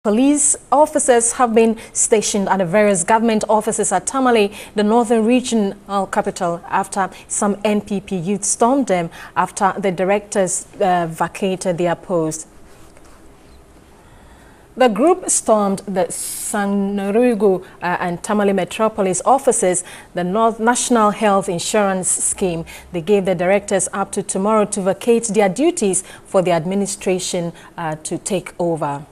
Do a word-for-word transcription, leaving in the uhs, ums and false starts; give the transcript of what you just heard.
Police officers have been stationed at the various government offices at Temale, the northern regional capital, after some N P P youth stormed them after the directors uh, vacated their post. The group stormed the Sanorigo uh, and Temale Metropolis offices, the North National Health Insurance Scheme. They gave the directors up to tomorrow to vacate their duties for the administration uh, to take over.